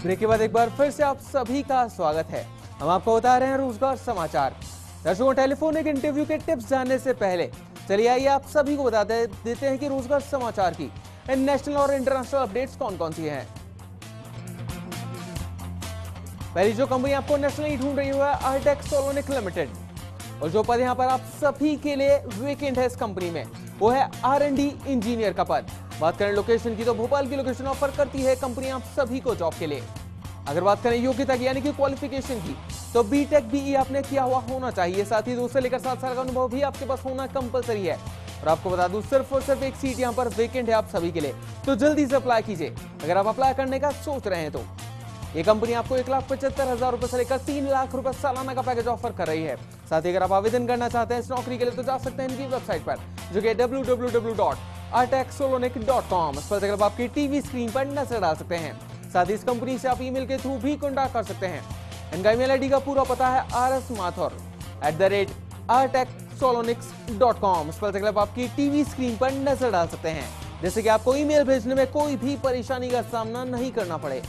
Break के बाद एक बार फिर से आप सभी का स्वागत है। हम आपको बता रहे हैं रोजगार समाचार। दर्शकों, टेलीफोनिक इंटरव्यू के टिप्स जानने से पहले चलिए आइए आप सभी को बता देते हैं कि रोजगार समाचार की नेशनल और इंटरनेशनल अपडेट्स कौन कौन सी हैं। पहली जो कंपनी आपको नेशनली ढूंढ रही है टेलेफोनिक लिमिटेड, और जो पद यहाँ पर आप सभी के लिए वेकेंट है इस कंपनी में वो है R&D इंजीनियर का पद। बात करें लोकेशन की तो भोपाल की लोकेशन ऑफर करती है कंपनी आप सभी को जॉब के लिए। अगर बात करें योग्यता की यानी कि क्वालिफिकेशन की तो बीटेक बीई आपने किया हुआ होना चाहिए। साथ ही 2 से लेकर 7 साल का अनुभव भी आपके पास होना कंपलसरी है। और आपको बता दूं सिर्फ और सिर्फ एक सीट यहाँ पर वेकेंट है आप सभी के लिए, तो जल्दी से अप्लाई कीजिए अगर आप अप्लाई करने का सोच रहे हैं तो। ये कंपनी आपको 1,75,000 रुपए से लेकर 3 लाख रुपए सालाना का पैकेज ऑफर कर रही है। साथ ही अगर आप आवेदन करना चाहते हैं इस नौकरी के लिए तो जा सकते हैं इनकी वेबसाइट पर, जो कि www.artexsolonic.com। इस पर आप आपकी टीवी स्क्रीन पर नजर डाल सकते हैं। साथ ही इस कंपनी से आप ईमेल के थ्रू भी कॉन्टैक्ट कर सकते हैं। इनका ईमेल आईडी का पूरा पता है rsmathur@artexsolonics.com। इस पर आप आपकी टीवी स्क्रीन पर नजर डाल सकते हैं, जैसे कि आपको ईमेल भेजने में कोई भी परेशानी का सामना नहीं करना पड़े।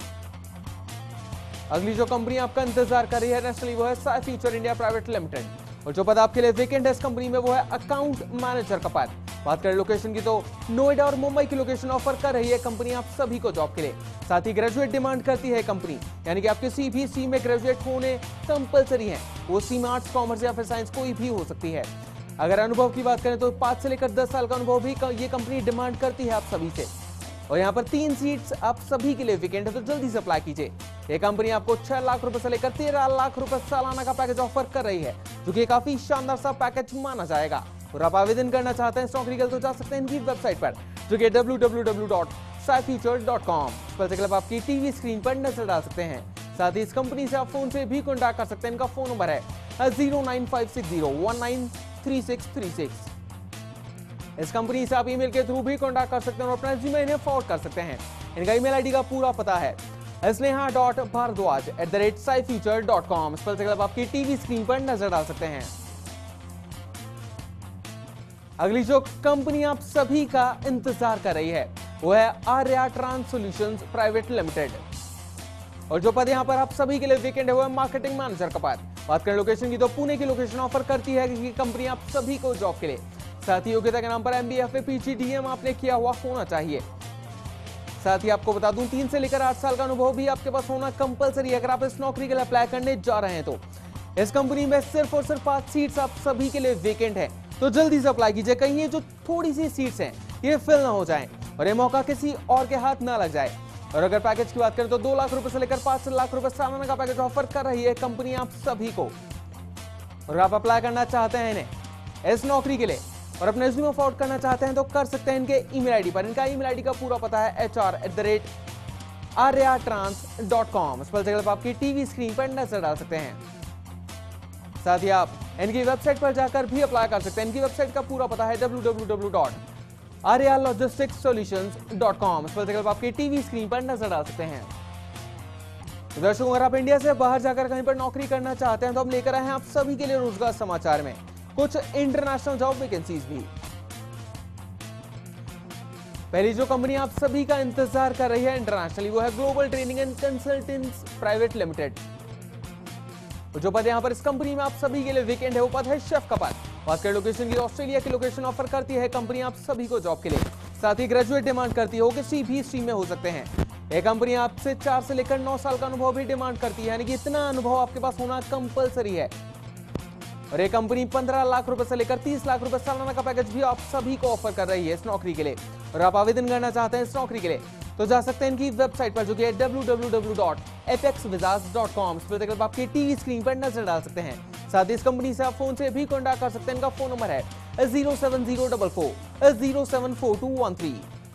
अगली जो कंपनी आपका इंतजार कर रही है नेशनली वो है Sai future India private limited, और जो पद आपके लिए वेकेंट है इस कंपनी में वो है अकाउंट मैनेजर का पद। बात करें लोकेशन की तो नोएडा और मुंबई की लोकेशन ऑफर कर रही है कंपनी आप सभी को जॉब के लिए। साथ ही ग्रेजुएट डिमांड करती है कंपनी, यानी कि आप किसी भी स्ट्रीम में ग्रेजुएट होने कंपलसरी है। वो स्ट्रीम आर्ट्स, कॉमर्स या फिर साइंस कोई भी हो सकती है। अगर अनुभव की बात करें तो 5 से लेकर 10 साल का अनुभव भी ये कंपनी डिमांड करती है आप सभी से। और यहाँ पर 3 सीट्स आप सभी के लिए वेकेंट है, तो जल्दी से अप्लाई कीजिए। ये कंपनी आपको 6 लाख रुपए से लेकर 13 लाख रुपए सालाना का पैकेज ऑफर कर रही है, जो कि काफी शानदार सा पैकेज माना जाएगा। और आप आवेदन करना चाहते हैं इस नौकरी के लिए तो जा सकते हैं इनकी वेबसाइट पर, जो कि www.saifuture.com। पर आपकी टीवी स्क्रीन पर नजर डाल सकते हैं। साथ ही इस कंपनी से आप फोन से भी कॉन्टैक्ट कर सकते हैं। इनका फोन नंबर है 09560193636। इस कंपनी से आप ईमेल के थ्रू भी कॉन्टैक्ट कर सकते हैं और अपना रिज्यूमे इन्हें फॉरवर्ड कर सकते हैं। इनका ईमेल आईडी का पूरा पता है sneha.bhardwaj@saifuture.com। इस पर आपकी टीवी स्क्रीन पर नजर डाल सकते हैं। अगली जो कंपनी आप सभी का इंतजार कर रही है वो है Arya trans solutions private limited, और जो पद यहाँ पर आप सभी के लिए वेकेंट है वो है मार्केटिंग मैनेजर का पद। बात करें लोकेशन की तो पुणे की लोकेशन ऑफर करती है कि कंपनी आप सभी को जॉब के लिए। साथ ही योग्यता के नाम पर MBA या फिर PGDM आपने किया हुआ होना चाहिए। साथ ही आपको बता दूं 3 से लेकर 8 साल का अनुभव भी आपके पास होना कंपलसरी है अगर आप इस नौकरी के लिए अप्लाई करने जा रहे हैं तो। इस कंपनी में सिर्फ और सिर्फ 5 सीट्स आप सभी के लिए वेकेंट है, तो जल्दी से अप्लाई कीजिए। कहीं ये जो थोड़ी सी सीट्स हैं ये फिल ना हो जाएं और ये मौका किसी और के हाथ ना लग जाए। और अगर पैकेज की बात करें तो 2 लाख रुपए से लेकर 5 लाख रुपए सालाना का पैकेज ऑफर कर रही है कंपनी आप सभी को। और आप अप्लाई करना चाहते हैं इन्हें इस नौकरी के लिए और अपने रिज्यूमे फॉरवर्ड करना चाहते हैं तो कर सकते हैं इनके ईमेल आईडी पर। इनका ईमेल आईडी का पूरा पता है hr@aryatrans.com। इस पर आपकी टीवी स्क्रीन पर नजर डाल सकते हैं। साथ ही आप इनकी वेबसाइट पर जाकर भी अप्लाई कर सकते हैं। इनकी वेबसाइट का पूरा पता है www.aryalogisticsolutions.com। इस पर आपकी टीवी स्क्रीन पर नजर डाल सकते हैं। दर्शकों, अगर आप इंडिया से बाहर जाकर कहीं पर नौकरी करना चाहते हैं तो हम लेकर आए हैं आप सभी के लिए रोजगार समाचार में कुछ इंटरनेशनल जॉब वैकेंसीज भी। पहली जो कंपनी आप सभी का इंतजार कर रही है इंटरनेशनली वो है global training and consultants private limited. जो पद यहाँ पर इस कंपनी में आप सभी के लिए वेकेंट है वो पद है शेफ का पद। बात करें लोकेशन की ऑस्ट्रेलिया की लोकेशन ऑफर करती है कंपनी आप सभी को जॉब के लिए। साथ ही ग्रेजुएट डिमांड करती है, वो किसी भी स्ट्रीम में हो सकते हैं। यह कंपनी आपसे 4 से लेकर 9 साल का अनुभव भी डिमांड करती है, यानी कि इतना अनुभव आपके पास होना कंपलसरी है। और ये कंपनी 15 लाख रुपए से लेकर 30 लाख रुपए सालाना का पैकेज भी आप सभी को ऑफर कर रही है इस नौकरी के लिए। और आप आवेदन करना चाहते हैं इस नौकरी के लिए तो जा सकते हैं इनकी वेबसाइट पर, जो कि है www.fxvisas.com। इस पर आपकी टीवी स्क्रीन पर नजर डाल सकते हैं। साथ ही इस कंपनी से आप फोन से भी कॉन्टैक्ट कर सकते हैं। इनका फोन नंबर है 07044074213।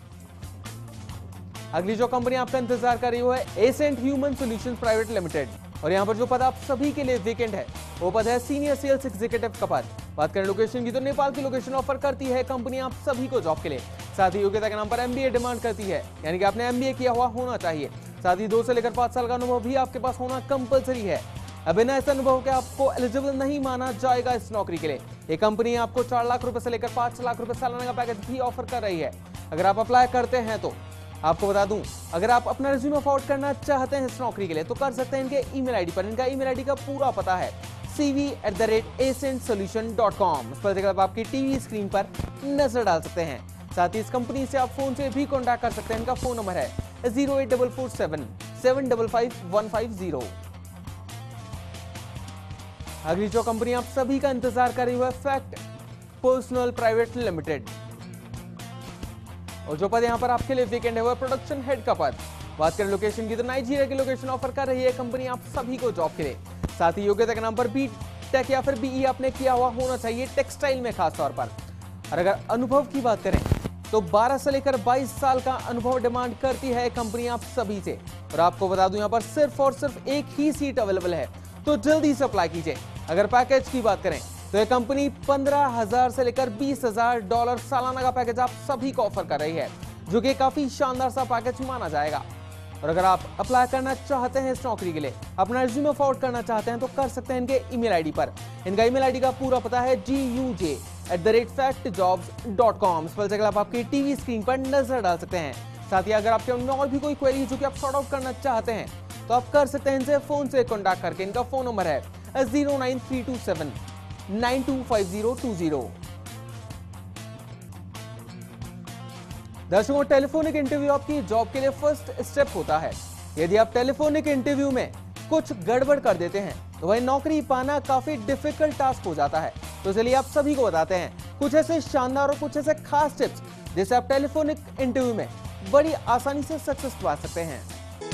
अगली जो कंपनी आपका इंतजार कर रही है ascent human solutions private limited, और यहाँ पर जो पद आप सभी के लिए वेकेंट है वो पद है सीनियर सेल्स एग्जीक्यूटिव का पद। बात करें लोकेशन की तो नेपाल की लोकेशन ऑफर करती है कंपनी आप सभी को जॉब के लिए। साथ ही योग्यता के नाम पर MBA डिमांड करती है, यानी कि आपने MBA किया हुआ होना चाहिए। साथ ही 2 से लेकर 5 साल का अनुभव भी आपके पास होना कंपलसरी है। अब बिना ऐसे अनुभव के आपको एलिजिबल नहीं माना जाएगा इस नौकरी के लिए। ये कंपनी आपको 4 लाख रुपए से लेकर 5 लाख रुपए सालाना का पैकेज भी ऑफर कर रही है। अगर आप अप्लाई करते हैं तो आपको बता दूं, अगर आप अपना रिज्यूमे फॉरवर्ड करना चाहते हैं इस नौकरी के लिए तो कर सकते हैं इनके ईमेल आईडी पर। इनका ईमेल आईडी का पूरा पता है cv@acentsolution.com। इस पर देखकर आप आपकी टीवी स्क्रीन पर नजर डाल सकते हैं। साथ ही इस कंपनी से आप फोन से भी कॉन्टैक्ट कर सकते हैं। इनका फोन नंबर है 08447755150। अगली जो कंपनी आप सभी का इंतजार कर रही है फैक्ट पर्सनल प्राइवेट लिमिटेड, और जो पद यहाँ पर आपके लिए वेकेंट है वो प्रोडक्शन हेड का पद। बात करें लोकेशन की तो नाइजीरिया की लोकेशन ऑफर कर रही है कंपनी आप सभी को जॉब के लिए। साथ ही योग्यता के नाम पर B.Tech या फिर BE आपने किया हुआ होना चाहिए टेक्सटाइल में खास तौर पर। और अगर अनुभव की बात करें तो 12 से लेकर 22 साल का अनुभव डिमांड करती है कंपनी आप सभी से। और आपको बता दूं यहाँ पर सिर्फ और सिर्फ एक ही सीट अवेलेबल है, तो जल्दी से अप्लाई कीजिए। अगर पैकेज की बात करें तो यह कंपनी 15,000 से लेकर $20,000 सालाना का पैकेज आप सभी को ऑफर कर रही है, जो कि काफी शानदार सा पैकेज माना जाएगा। और अगर आप अप्लाई करना चाहते हैं इस नौकरी के लिए, अपना रिज्यूमे फॉरवर्ड करना चाहते हैं तो कर सकते हैं इनके ईमेल आईडी पर। इनका ईमेल आईडी का पूरा पता है guj@factjobs.com। इस पर आप आपकी टीवी स्क्रीन पर नजर डाल सकते हैं। साथ ही अगर आपके और भी कोई क्वेरी जो कि आप सॉर्ट आउट करना चाहते हैं तो आप कर सकते हैं इनसे फोन से कॉन्टैक्ट करके। इनका फोन नंबर है 09327925020। दर्शकों, टेलीफोनिक इंटरव्यू आपकी जॉब के लिए फर्स्ट स्टेप होता है। यदि आप टेलीफोनिक इंटरव्यू में कुछ गड़बड़ कर देते हैं तो वह नौकरी पाना काफी डिफिकल्ट टास्क हो जाता है। तो चलिए आप सभी को बताते हैं कुछ ऐसे शानदार और कुछ ऐसे खास टिप्स जिससे आप टेलीफोनिक इंटरव्यू में बड़ी आसानी से सक्सेस पा सकते हैं।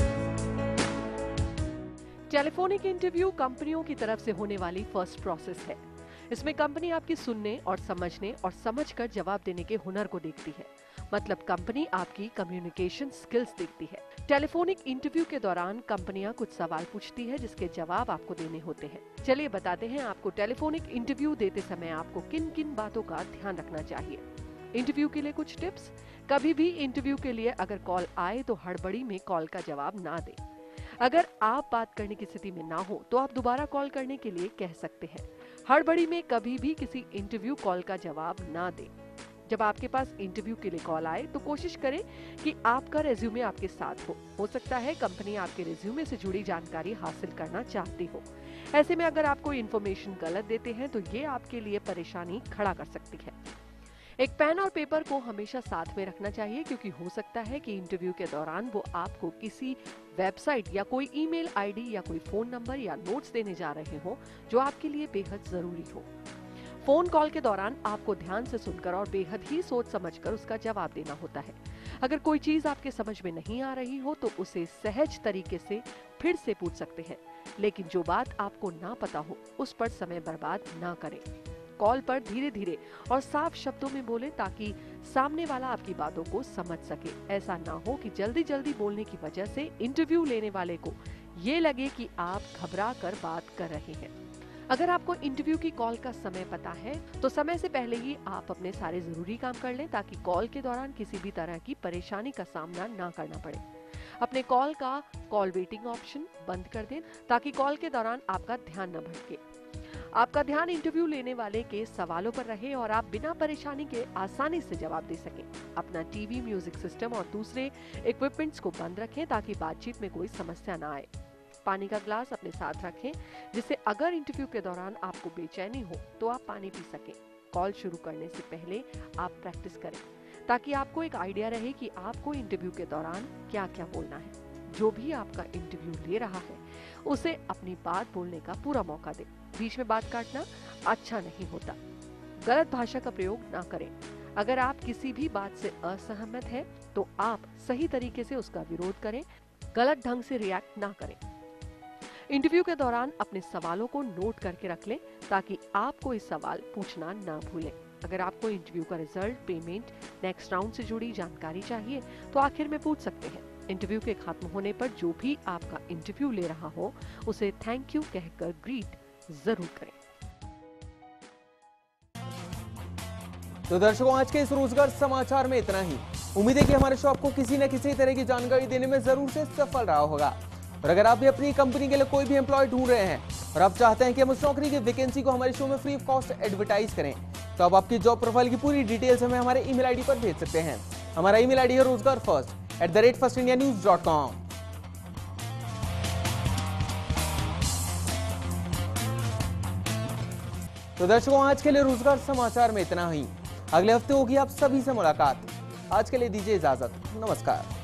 टेलीफोनिक इंटरव्यू कंपनियों की तरफ से होने वाली फर्स्ट प्रोसेस है। इसमें कंपनी आपकी सुनने और समझने और समझकर जवाब देने के हुनर को देखती है। मतलब कंपनी आपकी कम्युनिकेशन स्किल्स देखती है। टेलीफोनिक इंटरव्यू के दौरान कंपनियां कुछ सवाल पूछती है जिसके जवाब आपको देने होते हैं। चलिए बताते हैं आपको टेलीफोनिक इंटरव्यू देते समय आपको किन किन बातों का ध्यान रखना चाहिए। इंटरव्यू के लिए कुछ टिप्स। कभी भी इंटरव्यू के लिए अगर कॉल आए तो हड़बड़ी में कॉल का जवाब ना दें। अगर आप बात करने की स्थिति में ना हो तो आप दोबारा कॉल करने के लिए कह सकते हैं। हड़बड़ी में कभी भी किसी इंटरव्यू कॉल का जवाब ना दें। जब आपके पास इंटरव्यू के लिए कॉल आए तो कोशिश करें कि आपका रेज्यूमे आपके साथ हो सकता है कंपनी आपके रेज्यूमे से जुड़ी जानकारी हासिल करना चाहती हो। ऐसे में अगर आप कोई इन्फॉर्मेशन गलत देते हैं तो ये आपके लिए परेशानी खड़ा कर सकती है। एक पेन और पेपर को हमेशा साथ में रखना चाहिए, क्योंकि हो सकता है कि इंटरव्यू के दौरान वो आपको किसी वेबसाइट या कोई ईमेल आईडी या कोई फोन नंबर या नोट्स देने जा रहे हो जो आपके लिए बेहद जरूरी हो। फोन कॉल के दौरान आपको ध्यान से सुनकर और बेहद ही सोच समझकर उसका जवाब देना होता है। अगर कोई चीज आपके समझ में नहीं आ रही हो तो उसे सहज तरीके से फिर से पूछ सकते हैं, लेकिन जो बात आपको ना पता हो उस पर समय बर्बाद ना करें। कॉल पर धीरे धीरे और साफ शब्दों में बोलें ताकि सामने वाला आपकी बातों को समझ सके। ऐसा ना हो कि जल्दी जल्दी बोलने की वजह से इंटरव्यू लेने वाले को ये लगे कि आप घबरा कर बात कर रहे हैं। अगर आपको इंटरव्यू की कॉल का समय पता है तो समय से पहले ही आप अपने सारे जरूरी काम कर लें ताकि कॉल के दौरान किसी भी तरह की परेशानी का सामना ना करना पड़े। अपने कॉल का कॉल वेटिंग ऑप्शन बंद कर दें ताकि कॉल के दौरान आपका ध्यान न भटके। आपका ध्यान इंटरव्यू लेने वाले के सवालों पर रहे और आप बिना परेशानी के आसानी से जवाब दे सकें। अपना टीवी, म्यूजिक सिस्टम और दूसरे इक्विपमेंट्स को बंद रखें ताकि बातचीत में कोई समस्या ना आए। पानी का ग्लास अपने साथ रखें जिससे अगर इंटरव्यू के दौरान आपको बेचैनी हो तो आप पानी पी सकें। कॉल शुरू करने से पहले आप प्रैक्टिस करें ताकि आपको एक आइडिया रहे कि आपको इंटरव्यू के दौरान क्या क्या बोलना है। जो भी आपका इंटरव्यू ले रहा है उसे अपनी बात बोलने का पूरा मौका दें। बीच में बात काटना अच्छा नहीं होता। गलत भाषा का प्रयोग ना करें। अगर आप किसी भी बात से असहमत हैं तो आप सही तरीके से उसका विरोध करें, गलत ढंग से रिएक्ट ना करें। इंटरव्यू के दौरान अपने सवालों को नोट करके रख लें ताकि आप कोई सवाल पूछना ना भूलें। अगर आपको इंटरव्यू का रिजल्ट, पेमेंट, नेक्स्ट राउंड से जुड़ी जानकारी चाहिए तो आखिर में पूछ सकते हैं। इंटरव्यू के खत्म होने पर जो भी आपका इंटरव्यू ले रहा हो उसे थैंक यू कहकर ग्रीट जरूर करें। तो दर्शकों, आज के इस रोजगार समाचार में इतना ही। उम्मीद है कि हमारे शो आपको किसी न किसी तरह की जानकारी देने में जरूर से सफल रहा होगा। और अगर आप भी अपनी कंपनी के लिए कोई भी एम्प्लॉय ढूंढ रहे हैं और आप चाहते हैं कि हम उस नौकरी की वैकेंसी को हमारे शो में फ्री ऑफ कॉस्ट एडवर्टाइज करें तो आप आपकी जॉब प्रोफाइल की पूरी डिटेल्स हमें हमारे ईमेल आईडी पर भेज सकते हैं। हमारा ईमेल आईडी है rozgar1 @firstindianews.com। तो दर्शकों, आज के लिए रोजगार समाचार में इतना ही। अगले हफ्ते होगी आप सभी से मुलाकात। आज के लिए दीजिए इजाजत। नमस्कार।